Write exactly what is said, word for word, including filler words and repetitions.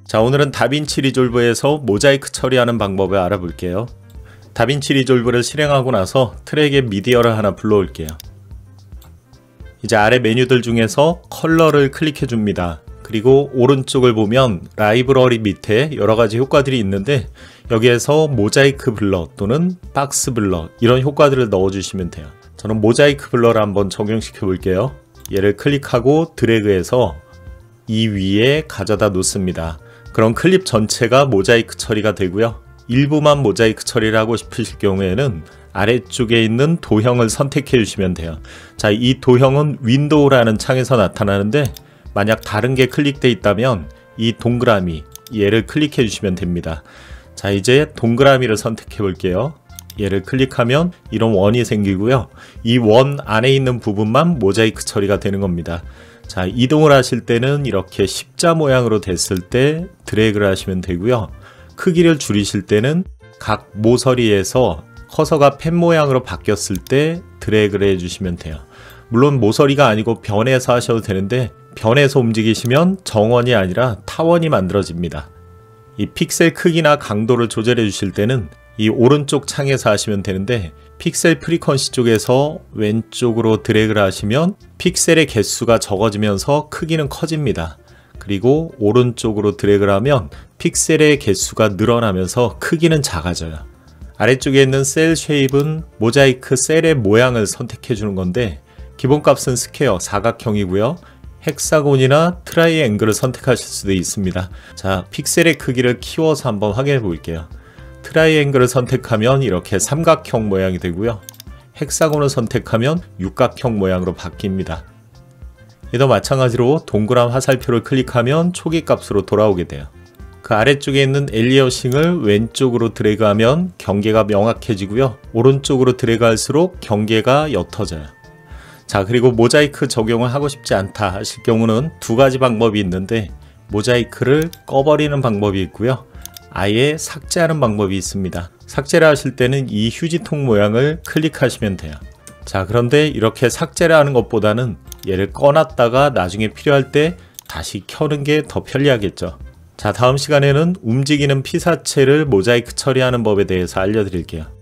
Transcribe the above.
자, 오늘은 다빈치 리졸브에서 모자이크 처리하는 방법을 알아볼게요. 다빈치 리졸브를 실행하고 나서 트랙에 미디어를 하나 불러올게요. 이제 아래 메뉴들 중에서 컬러를 클릭해 줍니다. 그리고 오른쪽을 보면 라이브러리 밑에 여러가지 효과들이 있는데 여기에서 모자이크 블러 또는 박스 블러 이런 효과들을 넣어주시면 돼요. 저는 모자이크 블러를 한번 적용시켜 볼게요. 얘를 클릭하고 드래그해서 이 위에 가져다 놓습니다. 그럼 클립 전체가 모자이크 처리가 되고요. 일부만 모자이크 처리를 하고 싶으실 경우에는 아래쪽에 있는 도형을 선택해 주시면 돼요. 자, 이 도형은 윈도우라는 창에서 나타나는데 만약 다른 게 클릭되어 있다면 이 동그라미 얘를 클릭해 주시면 됩니다. 자, 이제 동그라미를 선택해 볼게요. 얘를 클릭하면 이런 원이 생기고요. 이 원 안에 있는 부분만 모자이크 처리가 되는 겁니다. 자, 이동을 하실 때는 이렇게 십자 모양으로 됐을 때 드래그를 하시면 되고요. 크기를 줄이실 때는 각 모서리에서 커서가 펜 모양으로 바뀌었을 때 드래그를 해주시면 돼요. 물론 모서리가 아니고 변에서 하셔도 되는데 변에서 움직이시면 정원이 아니라 타원이 만들어집니다. 이 픽셀 크기나 강도를 조절해 주실 때는 이 오른쪽 창에서 하시면 되는데 픽셀 프리퀀시 쪽에서 왼쪽으로 드래그를 하시면 픽셀의 개수가 적어지면서 크기는 커집니다. 그리고 오른쪽으로 드래그를 하면 픽셀의 개수가 늘어나면서 크기는 작아져요. 아래쪽에 있는 셀 쉐입은 모자이크 셀의 모양을 선택해 주는 건데 기본값은 스퀘어 사각형이고요. 헥사곤이나 트라이앵글을 선택하실 수도 있습니다. 자, 픽셀의 크기를 키워서 한번 확인해 볼게요. 트라이앵글을 선택하면 이렇게 삼각형 모양이 되고요. 헥사곤을 선택하면 육각형 모양으로 바뀝니다. 얘도 마찬가지로 동그란 화살표를 클릭하면 초기 값으로 돌아오게 돼요. 그 아래쪽에 있는 엘리어싱을 왼쪽으로 드래그하면 경계가 명확해지고요. 오른쪽으로 드래그할수록 경계가 옅어져요. 자, 그리고 모자이크 적용을 하고 싶지 않다 하실 경우는 두 가지 방법이 있는데 모자이크를 꺼버리는 방법이 있고요. 아예 삭제하는 방법이 있습니다. 삭제를 하실 때는 이 휴지통 모양을 클릭하시면 돼요. 자, 그런데 이렇게 삭제를 하는 것보다는 얘를 꺼놨다가 나중에 필요할 때 다시 켜는 게 더 편리하겠죠. 자, 다음 시간에는 움직이는 피사체를 모자이크 처리하는 법에 대해서 알려드릴게요.